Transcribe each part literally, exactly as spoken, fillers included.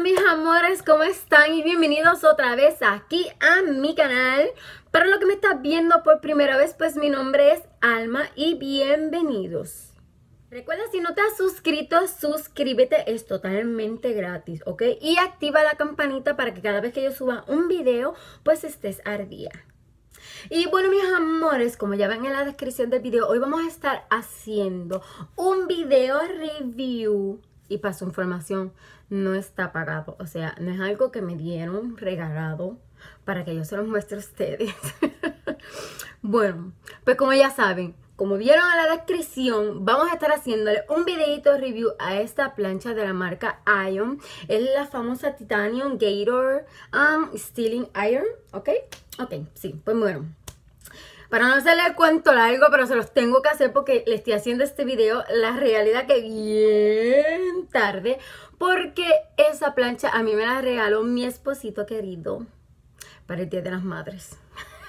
mis amores, ¿cómo están? Y bienvenidos otra vez aquí a mi canal. Para los que me estás viendo por primera vez, pues mi nombre es Alma y bienvenidos. Recuerda, si no te has suscrito, suscríbete, es totalmente gratis, ¿ok? Y activa la campanita para que cada vez que yo suba un video, pues estés al día. Y bueno, mis amores, como ya ven en la descripción del video, hoy vamos a estar haciendo un video review. Y para su información, no está pagado, o sea, no es algo que me dieron regalado para que yo se los muestre a ustedes. Bueno, pues como ya saben, como vieron en la descripción, vamos a estar haciéndole un videito review a esta plancha de la marca Ion. Es la famosa Titanium Gator um, Styling Iron, ¿ok? Ok, sí, pues bueno. Para no hacerle el cuento largo, pero se los tengo que hacer porque le estoy haciendo este video, la realidad que bien tarde, porque esa plancha a mí me la regaló mi esposito querido para el Día de las Madres.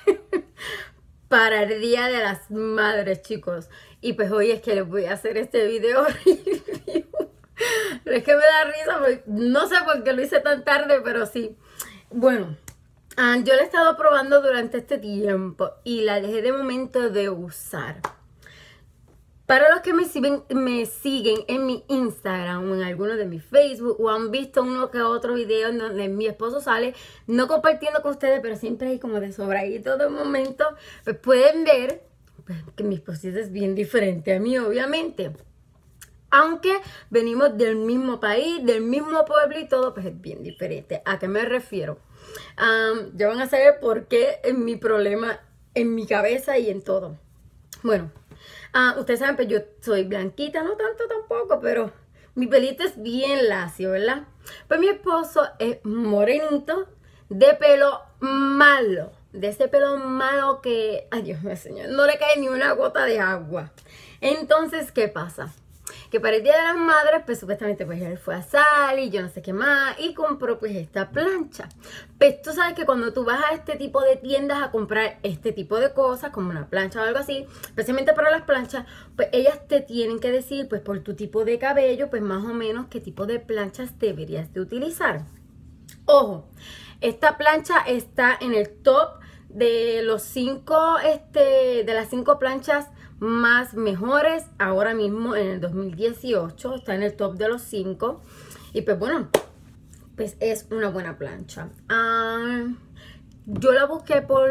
Para el Día de las Madres, chicos. Y pues hoy es que les voy a hacer este video review. Es que me da risa, porque no sé por qué lo hice tan tarde, pero sí. Bueno. Uh, yo la he estado probando durante este tiempo y la dejé de momento de usar. Para los que me siguen, me siguen en mi Instagram o en alguno de mis Facebook o han visto uno que otro video en donde mi esposo sale, no compartiendo con ustedes, pero siempre hay como de sobradito de momento, pues pueden ver pues, que mi esposito es bien diferente a mí, obviamente. Aunque venimos del mismo país, del mismo pueblo y todo, pues es bien diferente. ¿A qué me refiero? Um, ya van a saber por qué es mi problema en mi cabeza y en todo. Bueno, uh, ustedes saben, pues yo soy blanquita, no tanto tampoco, pero mi pelito es bien lacio, ¿verdad? Pues mi esposo es morenito, de pelo malo. De ese pelo malo que, ay Dios mío, señor, no le cae ni una gota de agua. Entonces, ¿qué pasa? Que para el Día de las Madres, pues supuestamente pues él fue a Sally y yo no sé qué más y compró pues esta plancha. Pues tú sabes que cuando tú vas a este tipo de tiendas a comprar este tipo de cosas, como una plancha o algo así, especialmente para las planchas, pues ellas te tienen que decir pues por tu tipo de cabello, pues más o menos qué tipo de planchas deberías de utilizar. Ojo, esta plancha está en el top de los cinco, este, de las cinco planchas más mejores ahora mismo en el dos mil dieciocho, está en el top de los cinco y pues bueno, pues es una buena plancha. Uh, yo la busqué por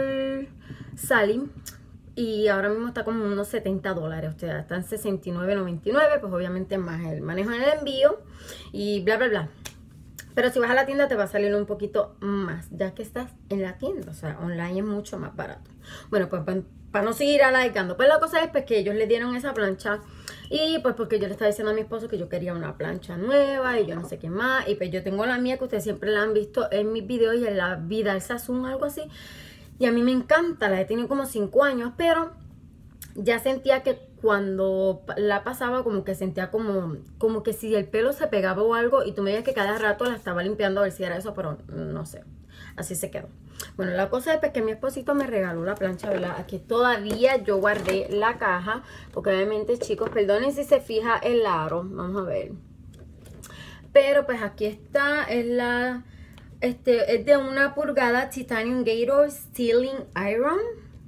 Sally y ahora mismo está como unos setenta dólares, o sea, está en sesenta y nueve noventa y nueve, pues obviamente más el manejo en el envío y bla bla bla. Pero si vas a la tienda te va a salir un poquito más, ya que estás en la tienda, o sea, online es mucho más barato. Bueno, pues para no seguir alargando, pues la cosa es pues, que ellos le dieron esa plancha y pues porque yo le estaba diciendo a mi esposo que yo quería una plancha nueva y yo no sé qué más. Y pues yo tengo la mía que ustedes siempre la han visto en mis videos y en la vida, el Sazón, algo así. Y a mí me encanta, la he tenido como cinco años, pero ya sentía que cuando la pasaba como que sentía como, como que si el pelo se pegaba o algo y tú me veías que cada rato la estaba limpiando a ver si era eso, pero no sé, así se quedó. Bueno, la cosa es que mi esposito me regaló la plancha, ¿verdad? Aquí todavía yo guardé la caja, porque obviamente, chicos, perdonen si se fija el aro, vamos a ver. Pero pues aquí está, es la, este, es de una pulgada Titanium Gator Styling Iron.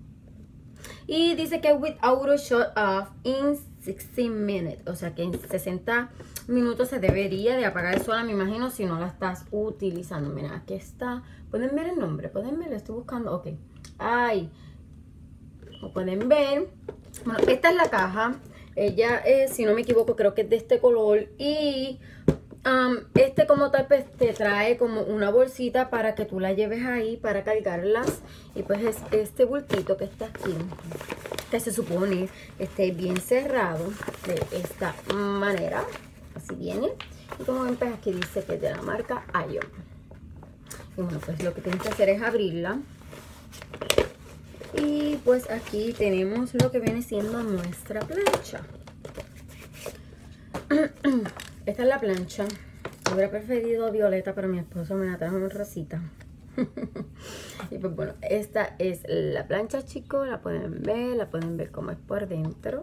Y dice que with auto shut off in sixty minutes. O sea que en sesenta minutos se debería de apagar sola, me imagino, si no la estás utilizando. Mira, aquí está. ¿Pueden ver el nombre? ¿Pueden ver? Lo estoy buscando. Ok. Ay. Lo pueden ver. Bueno, esta es la caja. Ella es, si no me equivoco, creo que es de este color. Y um, este como tal pues, te trae como una bolsita para que tú la lleves ahí para cargarlas. Y pues es este bultito que está aquí, que se supone esté bien cerrado de esta manera. Así viene. Y como ven pues aquí dice que es de la marca Ion. Y bueno, pues lo que tienes que hacer es abrirla. Y pues aquí tenemos lo que viene siendo nuestra plancha. Esta es la plancha. Hubiera preferido violeta, pero mi esposo me la trajo en rosita. Y pues bueno, esta es la plancha, chicos. La pueden ver, la pueden ver cómo es por dentro.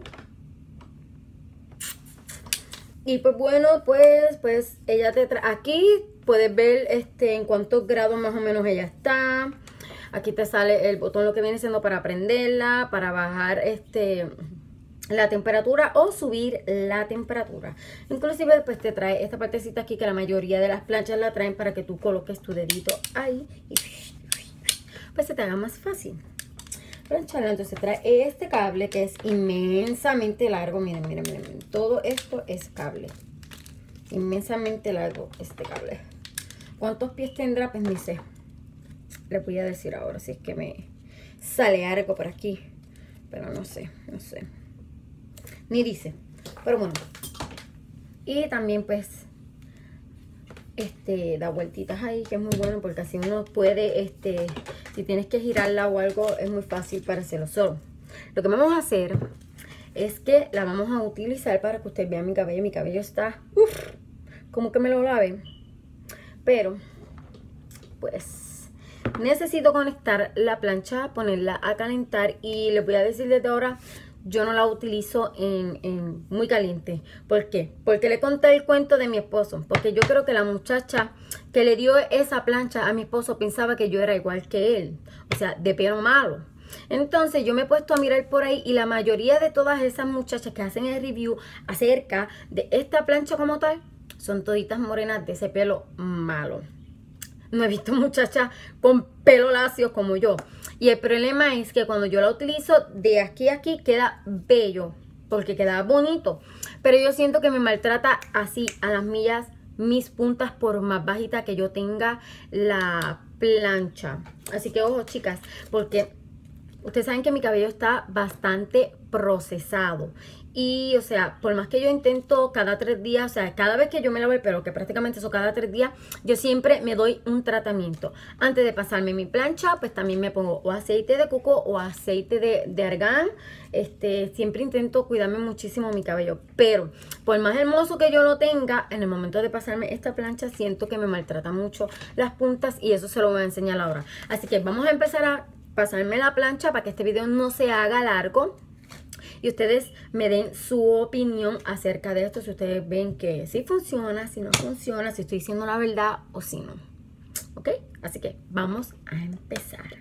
Y pues bueno, pues, pues ella te trae, aquí puedes ver este, en cuántos grados más o menos ella está. Aquí te sale el botón, lo que viene siendo para prenderla, para bajar este... la temperatura o subir la temperatura. Inclusive pues te trae esta partecita aquí que la mayoría de las planchas la traen para que tú coloques tu dedito ahí y pues se te haga más fácil plancharla. Entonces trae este cable que es inmensamente largo. Miren, miren, miren, miren. Todo esto es cable. Inmensamente largo este cable. ¿Cuántos pies tendrá? Pues ni sé. Les voy a decir ahora si es que me sale algo por aquí. Pero no sé, no sé. Ni dice, pero bueno. Y también pues este da vueltitas ahí, que es muy bueno porque así uno puede, este si tienes que girarla o algo, es muy fácil para hacerlo solo. Lo que vamos a hacer es que la vamos a utilizar para que ustedes vean mi cabello. Mi cabello está, uff, como que me lo lave, pero pues necesito conectar la plancha, ponerla a calentar y les voy a decir desde ahora, yo no la utilizo en, en muy caliente. ¿Por qué? Porque le conté el cuento de mi esposo. Porque yo creo que la muchacha que le dio esa plancha a mi esposo pensaba que yo era igual que él. O sea, de pelo malo. Entonces yo me he puesto a mirar por ahí y la mayoría de todas esas muchachas que hacen el review acerca de esta plancha como tal, son toditas morenas de ese pelo malo. No he visto muchachas con pelo lacio como yo. Y el problema es que cuando yo la utilizo de aquí a aquí queda bello, porque queda bonito. Pero yo siento que me maltrata así a las millas mis puntas por más bajita que yo tenga la plancha. Así que ojo, chicas, porque ustedes saben que mi cabello está bastante procesado. Y, o sea, por más que yo intento cada tres días, o sea, cada vez que yo me lavo el pelo, que prácticamente eso cada tres días, yo siempre me doy un tratamiento. Antes de pasarme mi plancha, pues también me pongo o aceite de coco o aceite de, de argán. Este, siempre intento cuidarme muchísimo mi cabello. Pero, por más hermoso que yo lo tenga, en el momento de pasarme esta plancha, siento que me maltrata mucho las puntas y eso se lo voy a enseñar ahora. Así que vamos a empezar a pasarme la plancha para que este video no se haga largo. Y ustedes me den su opinión acerca de esto, si ustedes ven que sí funciona, si no funciona, si estoy diciendo la verdad o si no. ¿Ok? Así que vamos a empezar.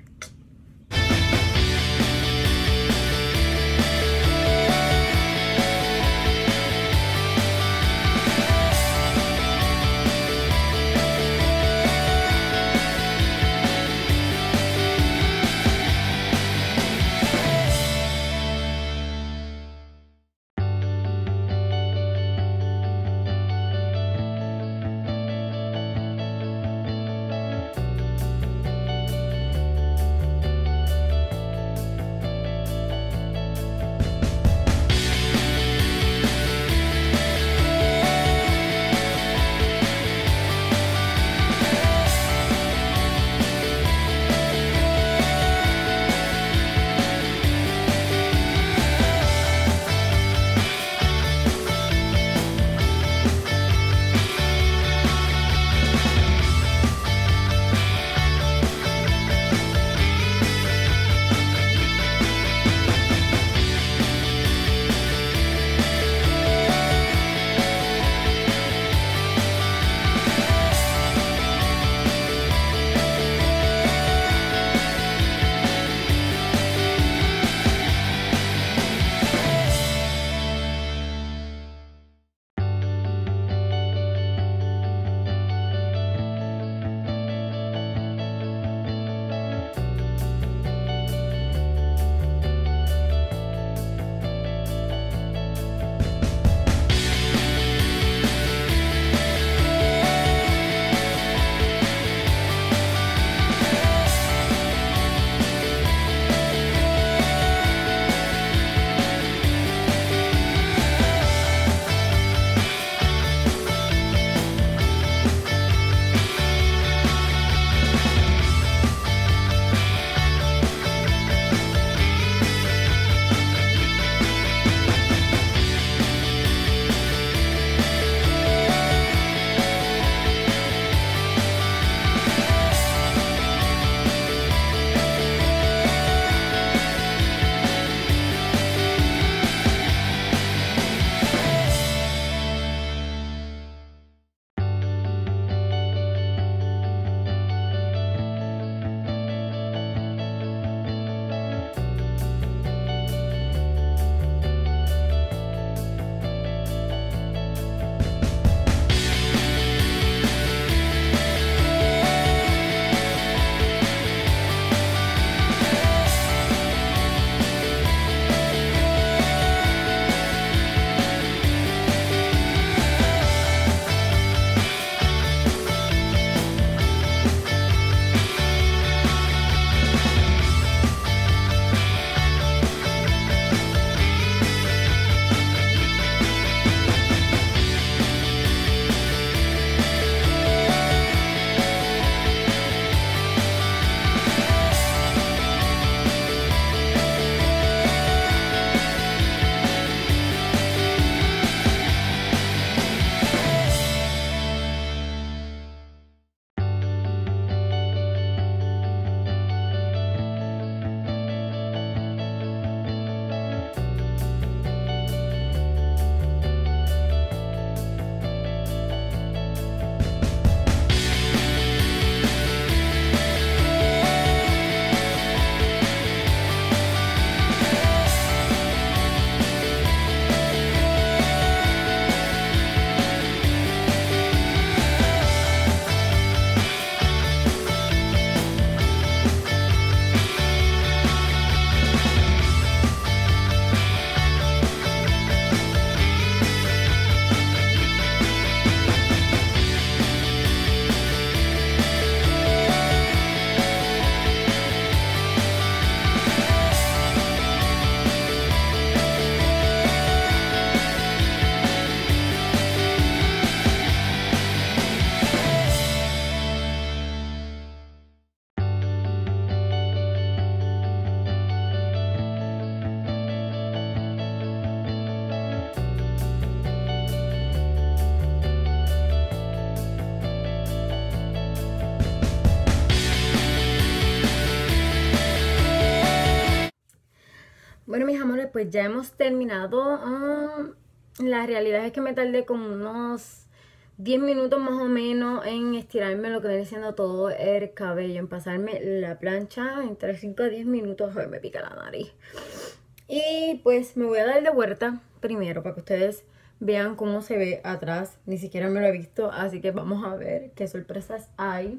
pues ya hemos terminado. Ah, la realidad es que me tardé como unos diez minutos más o menos en estirarme lo que viene siendo todo el cabello, en pasarme la plancha entre cinco a diez minutos. Ay, me pica la nariz. Y pues me voy a dar de vuelta primero para que ustedes vean cómo se ve atrás. Ni siquiera me lo he visto, así que vamos a ver qué sorpresas hay.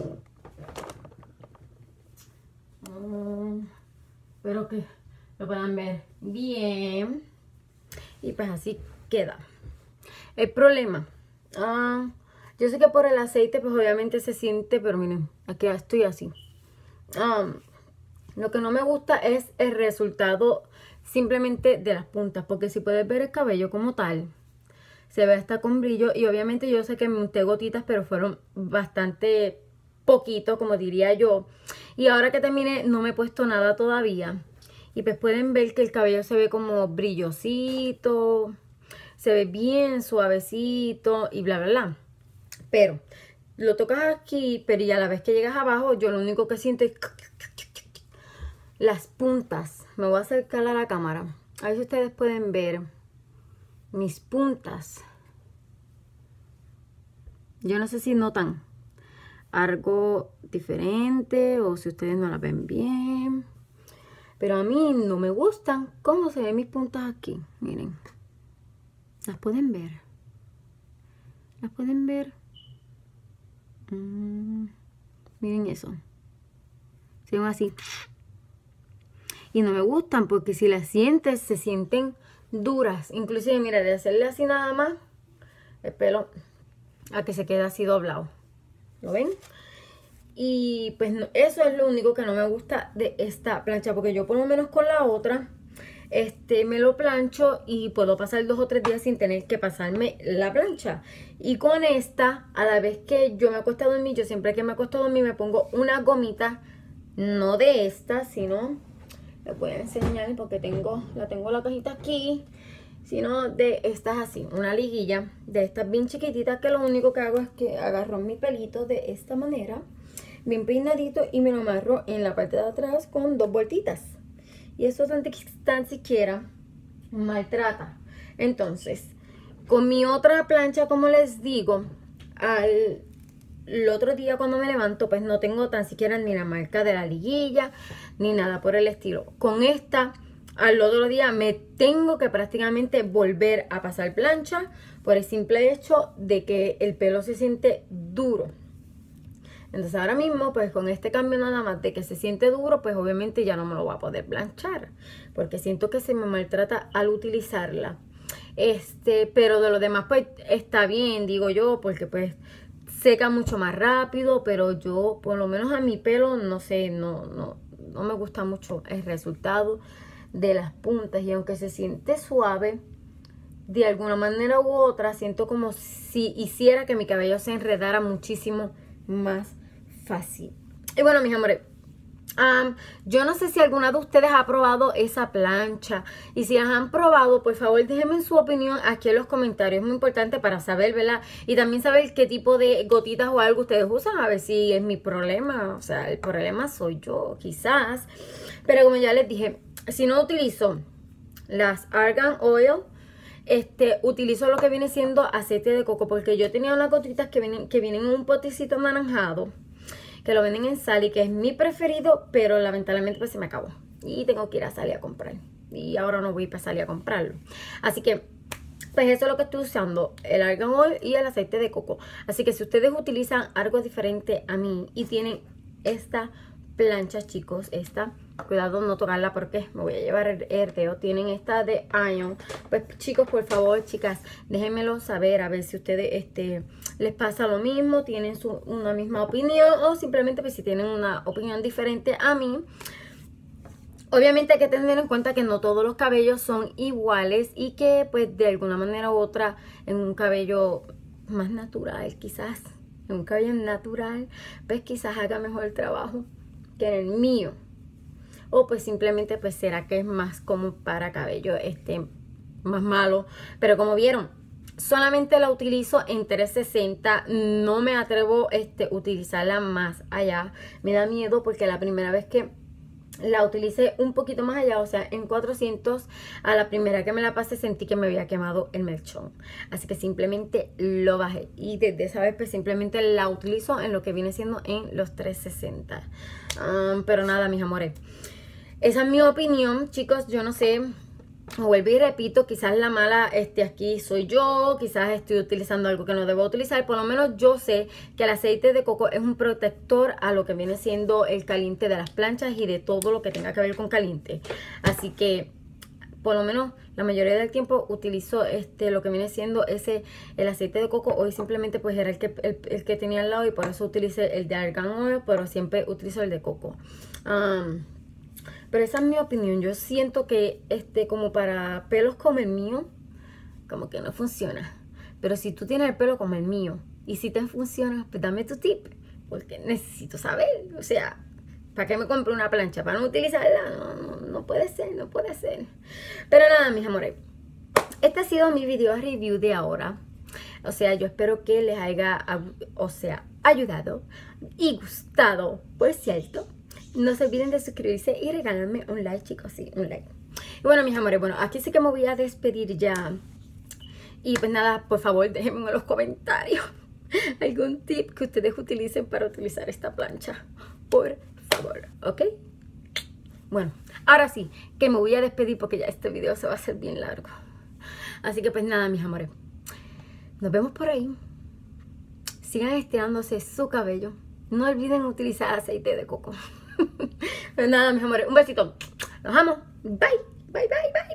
Um, espero que lo puedan ver bien. Y pues así queda. El problema, uh, yo sé que por el aceite pues obviamente se siente, pero miren, aquí estoy así. Um, lo que no me gusta es el resultado simplemente de las puntas, porque si puedes ver el cabello como tal, se ve hasta con brillo. Y obviamente yo sé que me unté gotitas, pero fueron bastante poquito, como diría yo. Y ahora que terminé no me he puesto nada todavía. Y pues pueden ver que el cabello se ve como brillosito, se ve bien suavecito y bla, bla, bla. Pero lo tocas aquí, pero ya a la vez que llegas abajo, yo lo único que siento es las puntas. Me voy a acercar a la cámara. A ver si ustedes pueden ver mis puntas. Yo no sé si notan algo diferente o si ustedes no la ven bien. Pero a mí no me gustan cómo se ven mis puntas aquí. Miren. ¿Las pueden ver? ¿Las pueden ver? Mm, miren eso. Se ven así. Y no me gustan porque si las sientes, se sienten duras. Inclusive, mira, de hacerle así nada más, el pelo a que se quede así doblado. ¿Lo ven? Y pues no, eso es lo único que no me gusta de esta plancha, porque yo por lo menos con la otra este me lo plancho y puedo pasar dos o tres días sin tener que pasarme la plancha. Y con esta, a la vez que yo me acuesto a dormir, yo siempre que me acuesto a dormir me pongo una gomita, no de esta, sino, les voy a enseñar porque tengo, la tengo la cajita aquí, sino de estas así, una liguilla de estas bien chiquititas, que lo único que hago es que agarro mi pelito de esta manera, bien peinadito, y me lo amarro en la parte de atrás con dos vueltitas. Y eso tan, tan siquiera maltrata. Entonces, con mi otra plancha, como les digo, al el otro día cuando me levanto, pues no tengo tan siquiera ni la marca de la liguilla, ni nada por el estilo. Con esta, al otro día me tengo que prácticamente volver a pasar plancha por el simple hecho de que el pelo se siente duro. Entonces ahora mismo, pues con este cambio nada más de que se siente duro, pues obviamente ya no me lo voy a poder planchar, porque siento que se me maltrata al utilizarla. Este, pero de lo demás pues está bien, digo yo, porque pues seca mucho más rápido, pero yo por lo menos a mi pelo, no sé, no, no, no me gusta mucho el resultado de las puntas. Y aunque se siente suave, de alguna manera u otra, siento como si hiciera que mi cabello se enredara muchísimo más fácil. Y bueno, mis amores, um, yo no sé si alguna de ustedes ha probado esa plancha, y si las han probado, por favor déjenme su opinión aquí en los comentarios. Es muy importante para saber, ¿verdad? Y también saber qué tipo de gotitas o algo ustedes usan, a ver si es mi problema. O sea, el problema soy yo, quizás. Pero como ya les dije, si no utilizo las Argan Oil, Este, utilizo lo que viene siendo aceite de coco, porque yo tenía unas gotitas que vienen, que vienen en un potecito anaranjado, que lo venden en Sally, que es mi preferido, pero lamentablemente pues se me acabó y tengo que ir a Sally a comprar, y ahora no voy para Sally a comprarlo. Así que pues eso es lo que estoy usando, el argan oil y el aceite de coco. Así que si ustedes utilizan algo diferente a mí y tienen esta plancha, chicos, esta, cuidado no tocarla porque me voy a llevar el, el dedo. Tienen esta de Ion, pues chicos, por favor, chicas, déjenmelo saber, a ver si ustedes este, les pasa lo mismo, tienen su, una misma opinión, o simplemente pues si tienen una opinión diferente a mí. Obviamente hay que tener en cuenta que no todos los cabellos son iguales, y que pues de alguna manera u otra, en un cabello más natural, quizás, en un cabello natural, pues quizás haga mejor el trabajo que en el mío. O pues simplemente pues será que es más como para cabello este más malo. Pero como vieron, solamente la utilizo en trescientos sesenta. No me atrevo este utilizarla más allá. Me da miedo porque la primera vez que la utilicé un poquito más allá, o sea, en cuatrocientos. A la primera que me la pasé sentí que me había quemado el mechón, así que simplemente lo bajé y desde esa vez pues simplemente la utilizo en lo que viene siendo en los trescientos sesenta. Um, pero nada, mis amores, esa es mi opinión, chicos. Yo no sé, vuelvo y repito, quizás la mala este, aquí soy yo, quizás estoy utilizando algo que no debo utilizar. Por lo menos yo sé que el aceite de coco es un protector a lo que viene siendo el caliente de las planchas y de todo lo que tenga que ver con caliente. Así que por lo menos la mayoría del tiempo utilizo este lo que viene siendo ese el aceite de coco. Hoy simplemente pues era el que, el, el que tenía al lado y por eso utilicé el de argan oil, pero siempre utilizo el de coco. Um, Pero esa es mi opinión. Yo siento que este como para pelos como el mío, como que no funciona. Pero si tú tienes el pelo como el mío y si te funciona, pues dame tu tip. Porque necesito saber. O sea, ¿para qué me compro una plancha? ¿Para no utilizarla? No, no, no puede ser, no puede ser. Pero nada, mis amores. Este ha sido mi video review de ahora. O sea, yo espero que les haya, o sea, ayudado y gustado, por cierto. No se olviden de suscribirse y regalarme un like, chicos, sí, un like. Y bueno, mis amores, bueno, aquí sí que me voy a despedir ya. Y pues nada, por favor, déjenme en los comentarios algún tip que ustedes utilicen para utilizar esta plancha. Por favor, ¿ok? Bueno, ahora sí, que me voy a despedir porque ya este video se va a hacer bien largo. Así que pues nada, mis amores, nos vemos por ahí. Sigan estirándose su cabello. No olviden utilizar aceite de coco. Pues nada, mis amores, un besito. Nos vamos. Bye, bye, bye, bye.